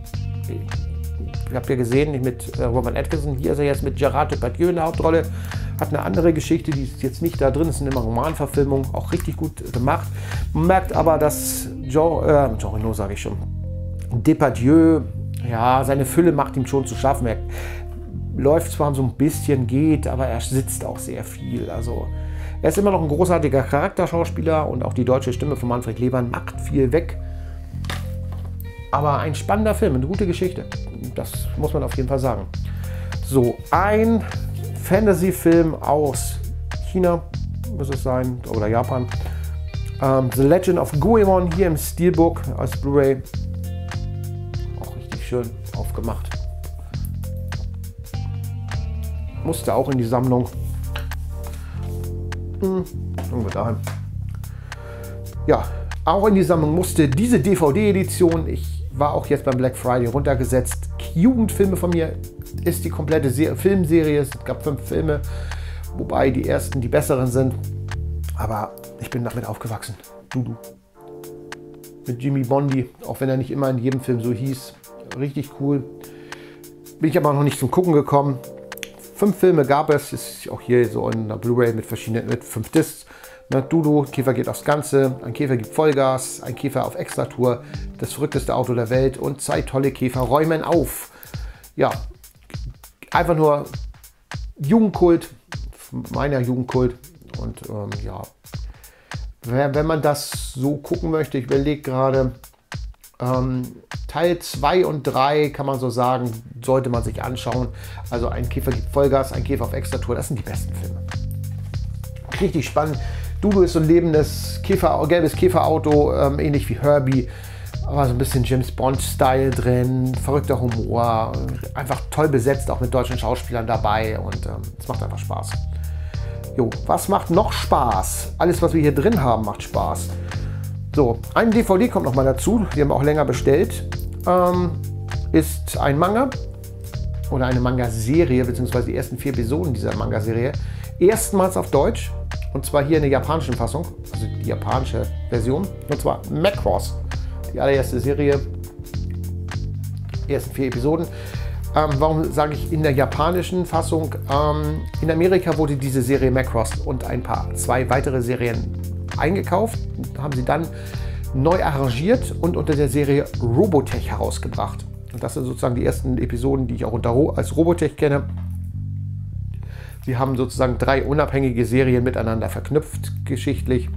Habt ihr gesehen, mit äh, Rowan Atkinson. Hier ist er jetzt mit Gerard Depardieu in der Hauptrolle. Hat eine andere Geschichte, die ist jetzt nicht da drin. Es sind immer Romanverfilmungen, auch richtig gut gemacht. Man merkt aber, dass Jean, äh, Jean Reno, sage ich schon, Depardieu, ja, seine Fülle macht ihm schon zu schaffen. Er läuft zwar so ein bisschen, geht, aber er sitzt auch sehr viel. Also er ist immer noch ein großartiger Charakterschauspieler und auch die deutsche Stimme von Manfred Lebern macht viel weg. Aber ein spannender Film, eine gute Geschichte. Das muss man auf jeden Fall sagen. So, ein Fantasy-Film aus China, muss es sein, oder Japan. Ähm, The Legend of Goemon hier im Steelbook als Blu-ray. Auch richtig schön aufgemacht. Musste auch in die Sammlung. Hm, schauen wir dahin. Ja, auch in die Sammlung musste diese D V D-Edition. Ich war auch jetzt beim Black Friday runtergesetzt. Jugendfilme von mir ist die komplette Se- Filmserie. Es gab fünf Filme, wobei die ersten die besseren sind. Aber ich bin damit aufgewachsen. Dudu. Mit Jimmy Bondi, auch wenn er nicht immer in jedem Film so hieß. Richtig cool. Bin ich aber noch nicht zum Gucken gekommen. Fünf Filme gab es. Ist auch hier so in der Blu-ray mit verschiedenen, mit fünf Discs. Ne, Dudu, Käfer geht aufs Ganze, ein Käfer gibt Vollgas, ein Käfer auf Extratour, das verrückteste Auto der Welt und zwei tolle Käfer räumen auf. Ja, einfach nur Jugendkult, meiner Jugendkult. Und ähm, ja, wenn man das so gucken möchte, ich überlege gerade, ähm, Teil zwei und drei kann man so sagen, sollte man sich anschauen. Also ein Käfer gibt Vollgas, ein Käfer auf Extratour, das sind die besten Filme. Richtig spannend. Dudu ist so ein lebendes Käfer, gelbes Käferauto, ähm, ähnlich wie Herbie, aber so ein bisschen James Bond-Style drin, verrückter Humor, einfach toll besetzt, auch mit deutschen Schauspielern dabei und ähm, es macht einfach Spaß. Jo, was macht noch Spaß? Alles, was wir hier drin haben, macht Spaß. So, ein D V D kommt noch mal dazu, die haben wir auch länger bestellt, ähm, ist ein Manga oder eine Manga-Serie, beziehungsweise die ersten vier Episoden dieser Manga-Serie, erstmals auf Deutsch. Und zwar hier in der japanischen Fassung, also die japanische Version. Und zwar Macross, die allererste Serie, die ersten vier Episoden. Ähm, warum sage ich in der japanischen Fassung? Ähm, in Amerika wurde diese Serie Macross und ein paar, zwei weitere Serien eingekauft, haben sie dann neu arrangiert und unter der Serie Robotech herausgebracht. Und das sind sozusagen die ersten Episoden, die ich auch unter, als Robotech kenne. Sie haben sozusagen drei unabhängige Serien miteinander verknüpft, geschichtlich.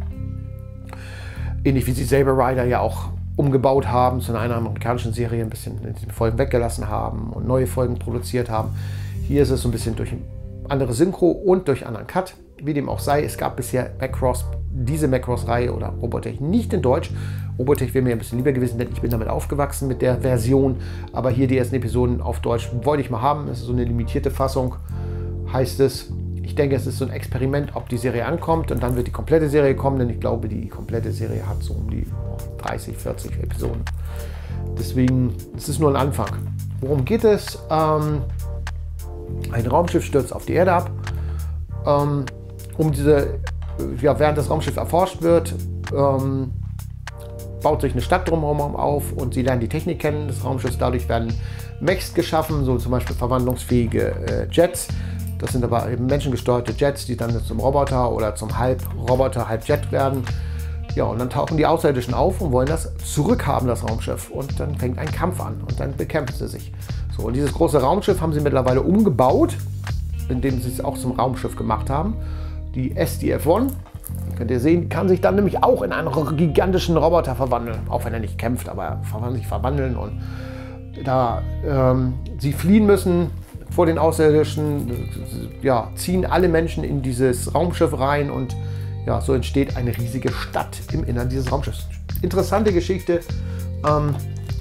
Ähnlich wie sie Saber Rider ja auch umgebaut haben zu einer amerikanischen Serie, ein bisschen Folgen weggelassen haben und neue Folgen produziert haben. Hier ist es so ein bisschen durch andere Synchro und durch anderen Cut. Wie dem auch sei, es gab bisher Macross, diese Macross-Reihe oder Robotech nicht in Deutsch. Robotech wäre mir ein bisschen lieber gewesen, denn ich bin damit aufgewachsen mit der Version. Aber hier die ersten Episoden auf Deutsch wollte ich mal haben. Es ist so eine limitierte Fassung. Heißt es, ich denke, es ist so ein Experiment, ob die Serie ankommt und dann wird die komplette Serie kommen, denn ich glaube, die komplette Serie hat so um die dreißig, vierzig Episoden. Deswegen, es ist nur ein Anfang. Worum geht es? Ähm, ein Raumschiff stürzt auf die Erde ab. Ähm, um diese, ja, während das Raumschiff erforscht wird, ähm, baut sich eine Stadt drumherum auf und sie lernen die Technik kennen des Raumschiffs. Dadurch werden Mechs geschaffen, so zum Beispiel verwandlungsfähige äh, Jets. Das sind aber eben menschengesteuerte Jets, die dann zum Roboter oder zum Halb-Roboter, Halb-Jet werden. Ja, und dann tauchen die Außerirdischen auf und wollen das zurückhaben, das Raumschiff. Und dann fängt ein Kampf an und dann bekämpfen sie sich. So, und dieses große Raumschiff haben sie mittlerweile umgebaut, indem sie es auch zum Raumschiff gemacht haben. Die S D F eins, könnt ihr sehen, kann sich dann nämlich auch in einen gigantischen Roboter verwandeln. Auch wenn er nicht kämpft, aber er kann sich verwandeln. Und da ähm, sie fliehen müssen vor den Außerirdischen, ja, ziehen alle Menschen in dieses Raumschiff rein und ja, so entsteht eine riesige Stadt im Innern dieses Raumschiffs. Interessante Geschichte. Ähm,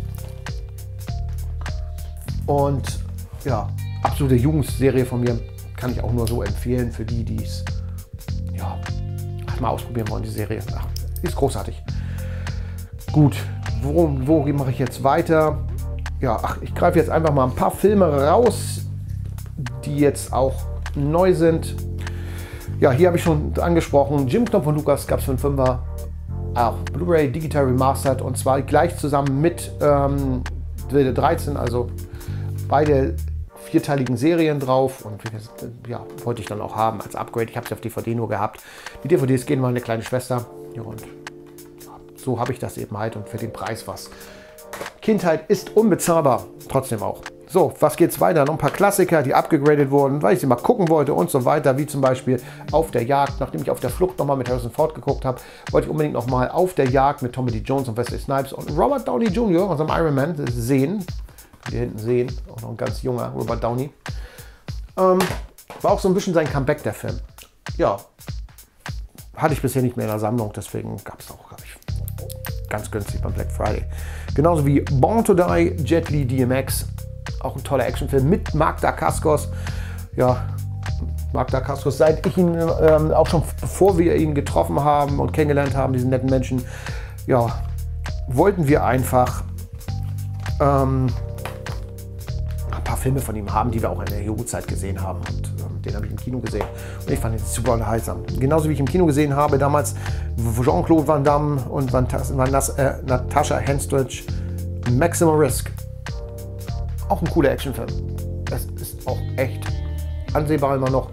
und ja, absolute Jugendserie von mir, kann ich auch nur so empfehlen für die, die es ja, mal ausprobieren wollen, die Serie. Ach, ist großartig. Gut, wo, wo mache ich jetzt weiter? Ja, ach, ich greife jetzt einfach mal ein paar Filme raus, die jetzt auch neu sind. Ja, hier habe ich schon angesprochen, Jim Knopf und Lukas gab es für einen Fünfer, auch Blu-ray Digital Remastered und zwar gleich zusammen mit ähm, Wilde dreizehn, also beide vierteiligen Serien drauf und ja, wollte ich dann auch haben als Upgrade. Ich habe sie auf D V D nur gehabt. Die D V Ds gehen mal eine kleine Schwester. Ja, und ja, so habe ich das eben halt und für den Preis was. Kindheit ist unbezahlbar, trotzdem auch. So, was geht's weiter? Noch ein paar Klassiker, die abgegradet wurden, weil ich sie mal gucken wollte und so weiter, wie zum Beispiel Auf der Jagd. Nachdem ich Auf der Flucht nochmal mit Harrison Ford geguckt habe, wollte ich unbedingt nochmal Auf der Jagd mit Tommy Lee Jones und Wesley Snipes und Robert Downey Junior, unserem Iron Man, sehen. Hier hinten sehen, auch noch ein ganz junger Robert Downey. Ähm, war auch so ein bisschen sein Comeback, der Film. Ja, hatte ich bisher nicht mehr in der Sammlung, deswegen gab es auch, glaube ich, ganz günstig beim Black Friday. Genauso wie Born to Die, Jet Li D M X, auch ein toller Actionfilm mit Mark Dacascos. Ja, Mark Dacascos, seit ich ihn, ähm, auch schon bevor wir ihn getroffen haben und kennengelernt haben, diesen netten Menschen, ja, wollten wir einfach ähm, ein paar Filme von ihm haben, die wir auch in der Jugendzeit gesehen haben. Und ähm, den habe ich im Kino gesehen. Und ich fand ihn super unterhaltsam. Genauso wie ich im Kino gesehen habe, damals Jean-Claude Van Damme und Van Van äh, Natasha Henstridge, Maximum Risk. Auch ein cooler Actionfilm. Das ist auch echt ansehbar immer noch.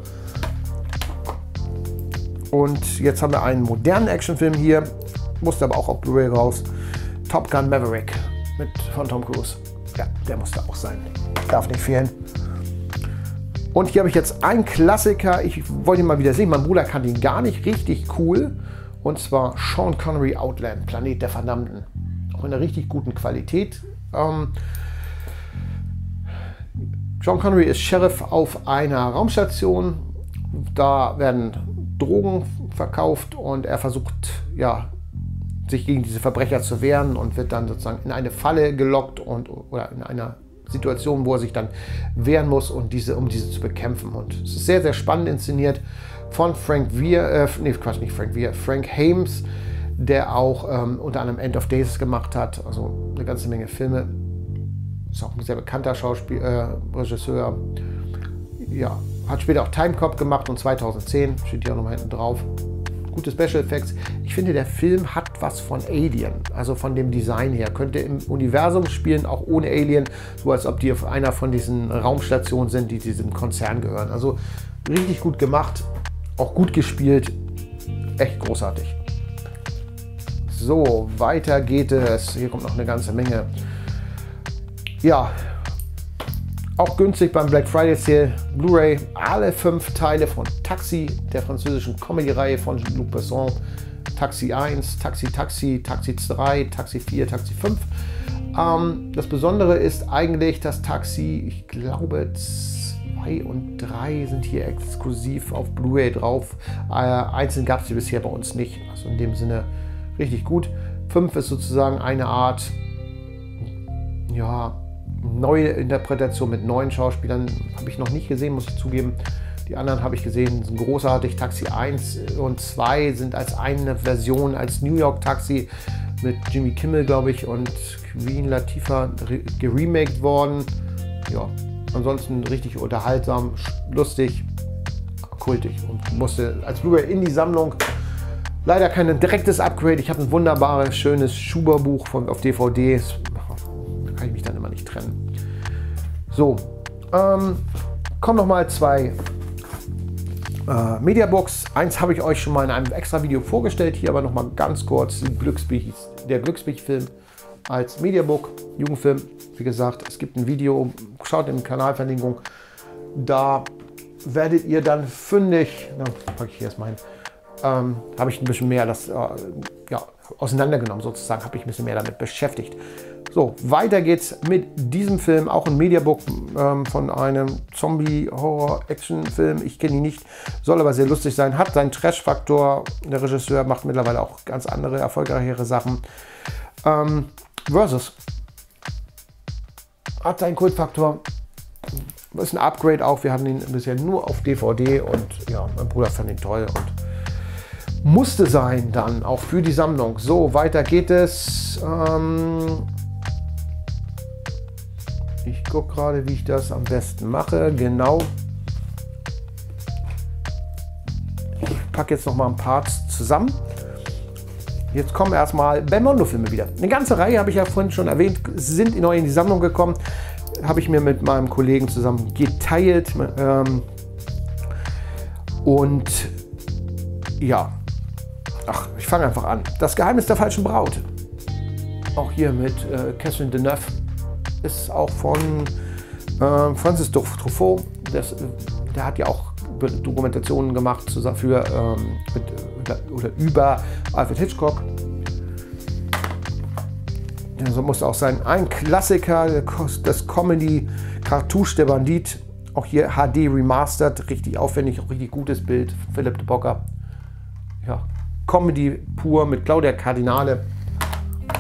Und jetzt haben wir einen modernen Actionfilm hier. Musste aber auch auf Blu-ray raus. Top Gun Maverick mit von Tom Cruise. Ja, der musste auch sein. Darf nicht fehlen. Und hier habe ich jetzt einen Klassiker. Ich wollte ihn mal wieder sehen. Mein Bruder kannte ihn gar nicht. Richtig cool. Und zwar Sean Connery Outland, Planet der Verdammten. Auch in einer richtig guten Qualität. Ähm, Sean Connery ist Sheriff auf einer Raumstation. Da werden Drogen verkauft und er versucht, ja, sich gegen diese Verbrecher zu wehren und wird dann sozusagen in eine Falle gelockt und, oder in einer Situation, wo er sich dann wehren muss, und diese, um diese zu bekämpfen. Und es ist sehr, sehr spannend inszeniert von Frank Weir, äh, nee, Quatsch, nicht Frank Weir, Frank Hames, der auch ähm, unter anderem End of Days gemacht hat, also eine ganze Menge Filme. Ist auch ein sehr bekannter Schauspiel, äh, Regisseur. Ja, hat später auch Time Cop gemacht und zweitausendzehn, steht hier auch nochmal hinten drauf. Gute Special Effects. Ich finde, der Film hat was von Alien, also von dem Design her. Könnte im Universum spielen, auch ohne Alien, so als ob die auf einer von diesen Raumstationen sind, die diesem Konzern gehören. Also richtig gut gemacht, auch gut gespielt, echt großartig. So, weiter geht es. Hier kommt noch eine ganze Menge. Ja, auch günstig beim Black Friday Sale, Blu-ray, alle fünf Teile von Taxi, der französischen Comedy-Reihe von Luc Besson. Taxi eins, Taxi Taxi, Taxi zwei, Taxi vier, Taxi fünf. Ähm, das Besondere ist eigentlich, dass Taxi, ich glaube zwei und drei sind hier exklusiv auf Blu-ray drauf. Äh, einzeln gab es die bisher bei uns nicht, also in dem Sinne richtig gut. fünf ist sozusagen eine Art, ja, neue Interpretation mit neuen Schauspielern. Habe ich noch nicht gesehen, muss ich zugeben. Die anderen habe ich gesehen, sind großartig. Taxi eins und zwei sind als eine Version, als New York Taxi mit Jimmy Kimmel, glaube ich, und Queen Latifah geremaked worden. Ja, ansonsten richtig unterhaltsam, lustig, kultig und musste als Blu-ray in die Sammlung. Leider kein direktes Upgrade. Ich habe ein wunderbares, schönes Schuber-Buch von, auf D V D. Da kann ich mich dann immer nicht trennen. So, ähm, kommen noch mal zwei äh, Mediabooks. Eins habe ich euch schon mal in einem extra Video vorgestellt. Hier aber noch mal ganz kurz Glücksbich, der Glücksbich-Film als Mediabook, Jugendfilm. Wie gesagt, es gibt ein Video. Schaut in die Kanalverlinkung. Da werdet ihr dann fündig. Na, packe ich hier erstmal hin. Ähm, habe ich ein bisschen mehr das äh, ja, auseinandergenommen sozusagen, habe ich ein bisschen mehr damit beschäftigt. So, weiter geht's mit diesem Film, auch ein Mediabook ähm, von einem Zombie-Horror-Action-Film. Ich kenne ihn nicht, soll aber sehr lustig sein, hat seinen Trash-Faktor. Der Regisseur macht mittlerweile auch ganz andere, erfolgreichere Sachen. Ähm, Versus hat seinen Kultfaktor. Ist ein Upgrade auch. Wir hatten ihn bisher nur auf D V D und ja, mein Bruder fand ihn toll und musste sein dann auch für die Sammlung. So, weiter geht es. Ähm ich gucke gerade, wie ich das am besten mache. Genau. Ich packe jetzt noch mal ein paar zusammen. Jetzt kommen erstmal Belmondo-Filme wieder. Eine ganze Reihe, habe ich ja vorhin schon erwähnt, sind neu in die Sammlung gekommen. Habe ich mir mit meinem Kollegen zusammen geteilt. Ähm und ja, ach, ich fange einfach an. Das Geheimnis der falschen Braut. Auch hier mit äh, Catherine Deneuve. Ist auch von äh, Francis Truffaut. Das, der hat ja auch Dokumentationen gemacht für, ähm, mit, oder über Alfred Hitchcock. Ja, so muss auch sein. Ein Klassiker, das Comedy Cartouche der Bandit. Auch hier H D remastered, richtig aufwendig, auch richtig gutes Bild. Philipp de Bocker. Ja, Comedy pur mit Claudia Cardinale.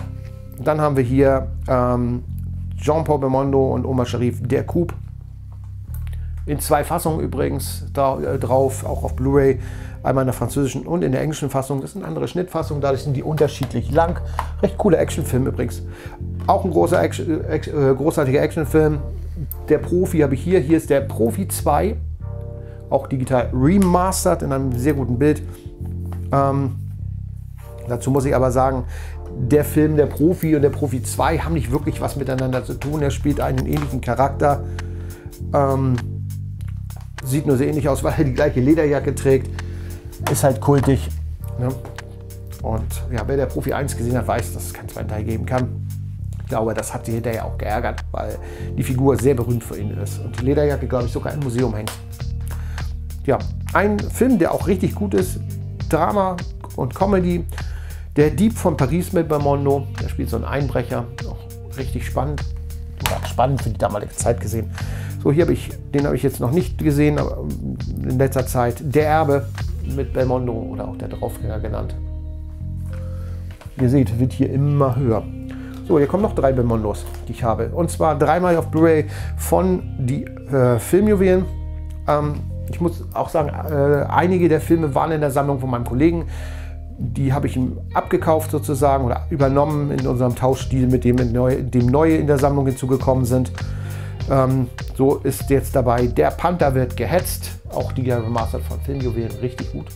Dann haben wir hier ähm, Jean-Paul Belmondo und Omar Sharif, Der Coup. In zwei Fassungen übrigens da, äh, drauf, auch auf Blu-ray. Einmal in der französischen und in der englischen Fassung. Das ist eine andere Schnittfassung, dadurch sind die unterschiedlich lang. Recht cooler Actionfilm übrigens. Auch ein großer Action, äh, großartiger Actionfilm. Der Profi habe ich hier. Hier ist der Profi zwei. Auch digital remastered in einem sehr guten Bild. Ähm, dazu muss ich aber sagen, der Film, der Profi und der Profi zwei haben nicht wirklich was miteinander zu tun. Er spielt einen ähnlichen Charakter. Ähm, sieht nur sehr ähnlich aus, weil er die gleiche Lederjacke trägt. Ist halt kultig. Ne? Und ja, wer der Profi eins gesehen hat, weiß, dass es keinen zweiten Teil geben kann. Ich glaube, das hat die hinterher auch geärgert, weil die Figur sehr berühmt für ihn ist. Und die Lederjacke, glaube ich, sogar im Museum hängt. Ja, ein Film, der auch richtig gut ist. Drama und Comedy. Der Dieb von Paris mit Belmondo. Der spielt so einen Einbrecher. Auch richtig spannend. Oder auch spannend für die damalige Zeit gesehen. So, hier habe ich, den habe ich jetzt noch nicht gesehen, aber in letzter Zeit. Der Erbe mit Belmondo oder auch der Draufgänger genannt. Ihr seht, wird hier immer höher. So, hier kommen noch drei Belmondos, die ich habe. Und zwar dreimal auf Blu-ray von die äh, Filmjuwelen. Ähm, ich muss auch sagen, äh, einige der Filme waren in der Sammlung von meinem Kollegen. Die habe ich ihm abgekauft sozusagen oder übernommen in unserem Tauschstil, mit dem, dem neue in der Sammlung hinzugekommen sind. Ähm, so ist jetzt dabei Der Panther wird gehetzt. Auch die Remastered von Filmjuwelen, richtig gut.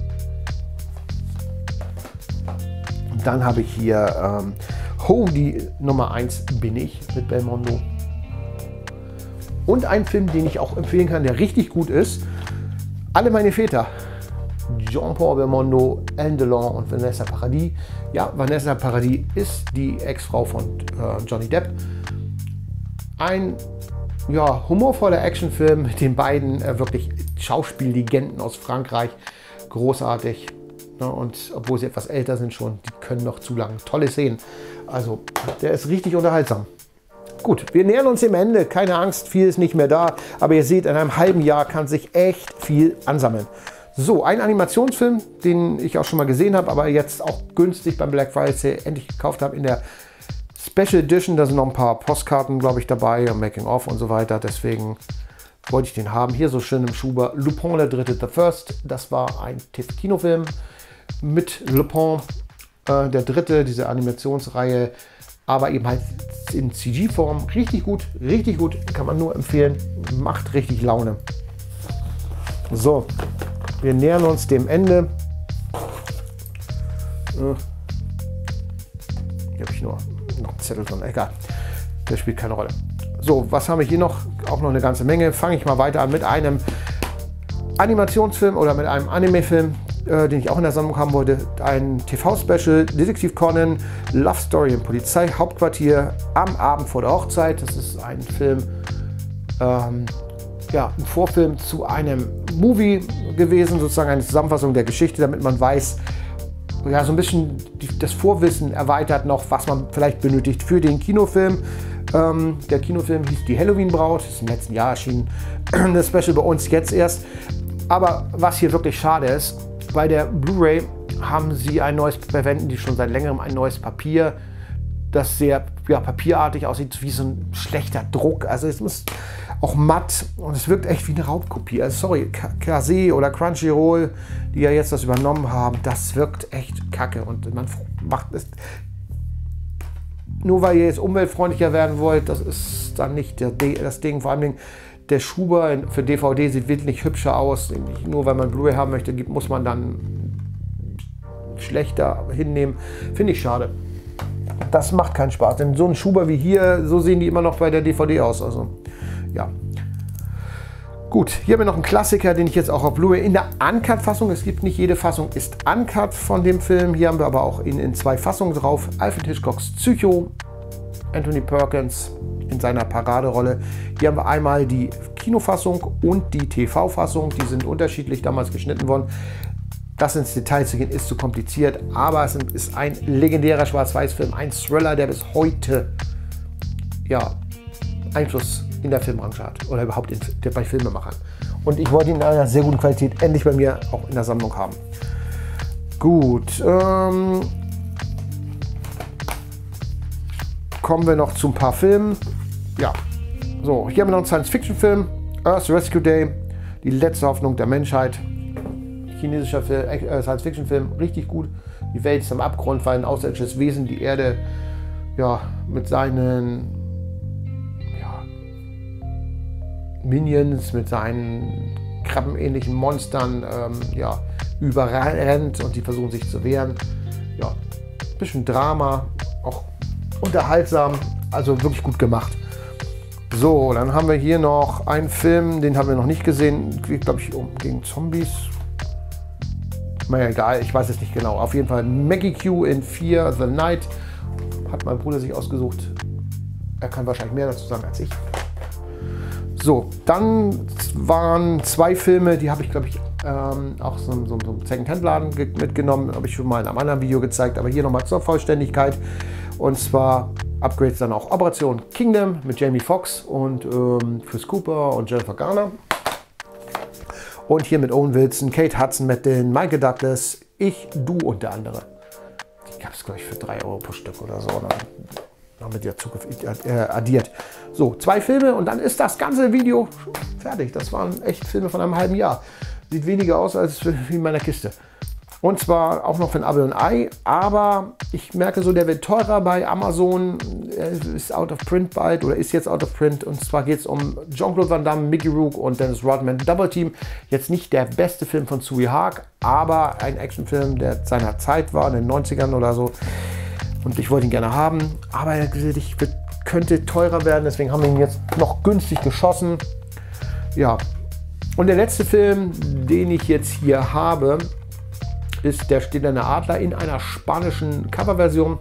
Und dann habe ich hier ähm, Ho, die Nummer eins bin ich mit Belmondo. Und einen Film, den ich auch empfehlen kann, der richtig gut ist. Alle meine Väter. Jean-Paul Belmondo, Alain Delon und Vanessa Paradis. Ja, Vanessa Paradis ist die Ex-Frau von äh, Johnny Depp. Ein ja, humorvoller Actionfilm mit den beiden äh, wirklich Schauspiellegenden aus Frankreich. Großartig. Ja, und obwohl sie etwas älter sind schon, die können noch zu lang. Tolle Szenen. Also, der ist richtig unterhaltsam. Gut, wir nähern uns dem Ende. Keine Angst, viel ist nicht mehr da. Aber ihr seht, in einem halben Jahr kann sich echt viel ansammeln. So, ein Animationsfilm, den ich auch schon mal gesehen habe, aber jetzt auch günstig beim Black Friday endlich gekauft habe in der Special Edition. Da sind noch ein paar Postkarten, glaube ich, dabei, Making-of und so weiter. Deswegen wollte ich den haben. Hier so schön im Schuber. Lupin der Dritte, The First. Das war ein T V-Kinofilm mit Lupin, äh, der Dritte, diese Animationsreihe. Aber eben halt in C G-Form. Richtig gut, richtig gut. Kann man nur empfehlen. Macht richtig Laune. So. Wir nähern uns dem Ende. Hier habe ich nur noch einen Zettel drin. Egal, der spielt keine Rolle. So, was haben wir hier noch? Auch noch eine ganze Menge. Fange ich mal weiter an mit einem Animationsfilm oder mit einem Anime-Film, äh, den ich auch in der Sammlung haben wollte. Ein T V-Special, Detektiv Conan, Love Story im Polizeihauptquartier am Abend vor der Hochzeit. Das ist ein Film, ähm, ja, ein Vorfilm zu einem Movie gewesen, sozusagen eine Zusammenfassung der Geschichte, damit man weiß, ja, so ein bisschen die, das Vorwissen erweitert noch, was man vielleicht benötigt für den Kinofilm. Ähm, der Kinofilm hieß Die Halloween-Braut, ist im letzten Jahr erschienen. Das Special bei uns jetzt erst. Aber was hier wirklich schade ist, bei der Blu-ray haben sie ein neues, verwenden die schon seit längerem ein neues Papier, das sehr ja, papierartig aussieht, wie so ein schlechter Druck. Also es muss auch matt und es wirkt echt wie eine Raubkopie. Also sorry, Kase oder Crunchyroll, die ja jetzt das übernommen haben, das wirkt echt kacke und man macht es. Nur weil ihr jetzt umweltfreundlicher werden wollt, das ist dann nicht das Ding. Vor allem der Schuber für D V D sieht wirklich hübscher aus. Nur weil man Blu-ray haben möchte, muss man dann schlechter hinnehmen. Finde ich schade. Das macht keinen Spaß, denn so ein Schuber wie hier, so sehen die immer noch bei der D V D aus. Also, ja. Gut, hier haben wir noch einen Klassiker, den ich jetzt auch auf Blu-ray in der Uncut-Fassung, es gibt nicht jede Fassung, ist Uncut von dem Film. Hier haben wir aber auch in, in zwei Fassungen drauf. Alfred Hitchcocks Psycho, Anthony Perkins in seiner Paraderolle. Hier haben wir einmal die Kinofassung und die T V-Fassung. Die sind unterschiedlich damals geschnitten worden. Das ins Detail zu gehen, ist zu kompliziert, aber es ist ein legendärer Schwarz-Weiß-Film, ein Thriller, der bis heute ja, Einfluss in der Filmbranche hat oder überhaupt in, der, bei Filmemachern. Und ich wollte ihn in einer sehr guten Qualität endlich bei mir auch in der Sammlung haben. Gut. Ähm, kommen wir noch zu ein paar Filmen. Ja, so, hier haben wir noch einen Science-Fiction-Film. Earth Rescue Day, die letzte Hoffnung der Menschheit. Chinesischer äh, Science-Fiction-Film, richtig gut. Die Welt ist am Abgrund, weil ein außerirdisches Wesen die Erde ja, mit seinen ja, Minions, mit seinen krabbenähnlichen Monstern ähm, ja, überrennt und die versuchen sich zu wehren. Ja, ein bisschen Drama, auch unterhaltsam, also wirklich gut gemacht. So, dann haben wir hier noch einen Film, den haben wir noch nicht gesehen, geht glaube ich um gegen Zombies. Naja, egal, ich weiß es nicht genau. Auf jeden Fall Maggie Q in Fear the Night hat mein Bruder sich ausgesucht. Er kann wahrscheinlich mehr dazu sagen als ich. So, dann waren zwei Filme, die habe ich glaube ich ähm, auch so, so, so einem Second-Hand-Laden mitgenommen. Habe ich schon mal in einem anderen Video gezeigt, aber hier nochmal zur Vollständigkeit. Und zwar Upgrades dann auch Operation Kingdom mit Jamie Foxx und ähm, Chris Cooper und Jennifer Garner. Und hier mit Owen Wilson, Kate Hudson, Matt Dillon, Michael Douglas, Ich, Du und der andere. Die gab es, glaube ich, für drei Euro pro Stück oder so. Dann haben wir die dazu addiert. So, zwei Filme und dann ist das ganze Video fertig. Das waren echt Filme von einem halben Jahr. Sieht weniger aus als wie in meiner Kiste. Und zwar auch noch für ein Abo und Ei, aber ich merke so, der wird teurer bei Amazon, er ist out of print bald oder ist jetzt out of print. Und zwar geht es um Jean-Claude Van Damme, Mickey Rourke und Dennis Rodman, Double Team. Jetzt nicht der beste Film von Tsui Hark, aber ein Actionfilm, der seiner Zeit war, in den neunzigern oder so. Und ich wollte ihn gerne haben, aber er könnte teurer werden, deswegen haben wir ihn jetzt noch günstig geschossen. Ja, und der letzte Film, den ich jetzt hier habe, ist der Stillende Adler in einer spanischen Coverversion.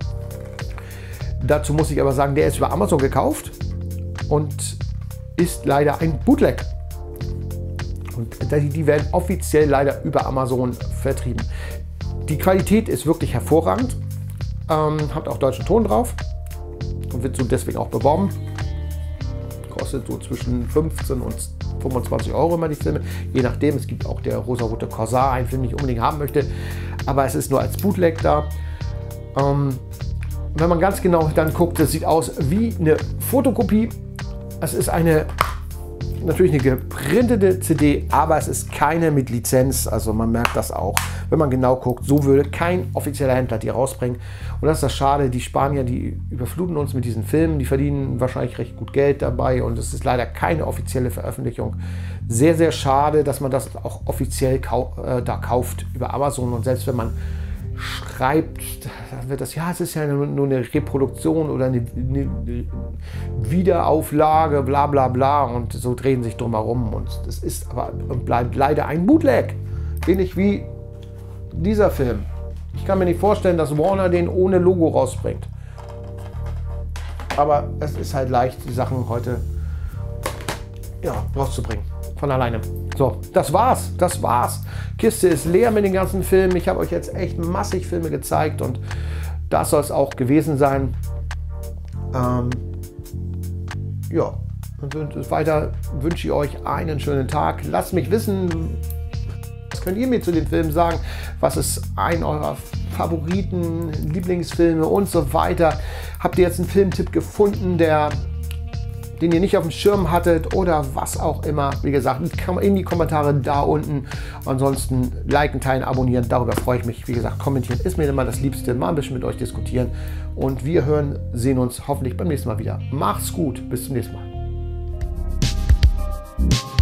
Dazu muss ich aber sagen, der ist über Amazon gekauft und ist leider ein Bootleg. Und die werden offiziell leider über Amazon vertrieben. Die Qualität ist wirklich hervorragend, ähm, hat auch deutschen Ton drauf und wird so deswegen auch beworben. Kostet so zwischen fünfzehn und fünfundzwanzig Euro immer die Filme, je nachdem. Es gibt auch der rosarote Corsa, einen Film, den ich unbedingt haben möchte, aber es ist nur als Bootleg da. Ähm, wenn man ganz genau dann guckt, das sieht aus wie eine Fotokopie. Es ist eine natürlich eine geprintete C D, aber es ist keine mit Lizenz, also man merkt das auch, wenn man genau guckt. So würde kein offizieller Händler die rausbringen. Und das ist das Schade, die Spanier, die überfluten uns mit diesen Filmen, die verdienen wahrscheinlich recht gut Geld dabei und es ist leider keine offizielle Veröffentlichung. Sehr, sehr schade, dass man das auch offiziell kau äh, da kauft über Amazon und selbst wenn man schreibt, dann wird das, ja, es ist ja nur, nur eine Reproduktion oder eine, eine Wiederauflage, bla bla bla und so drehen sich drum herum und das ist aber und bleibt leider ein Bootleg, ähnlich wie dieser Film. Ich kann mir nicht vorstellen, dass Warner den ohne Logo rausbringt, aber es ist halt leicht, die Sachen heute ja, rauszubringen, von alleine. So, das war's, das war's. Kiste ist leer mit den ganzen Filmen. Ich habe euch jetzt echt massig Filme gezeigt und das soll es auch gewesen sein. Ähm, ja, und weiter wünsche ich euch einen schönen Tag. Lasst mich wissen, was könnt ihr mir zu den Filmen sagen? Was ist ein eurer Favoriten, Lieblingsfilme und so weiter? Habt ihr jetzt einen Filmtipp gefunden, der den ihr nicht auf dem Schirm hattet oder was auch immer? Wie gesagt, in die Kommentare da unten. Ansonsten liken, teilen, abonnieren, darüber freue ich mich. Wie gesagt, kommentieren ist mir immer das Liebste. Mal ein bisschen mit euch diskutieren. Und wir hören, sehen uns hoffentlich beim nächsten Mal wieder. Macht's gut, bis zum nächsten Mal.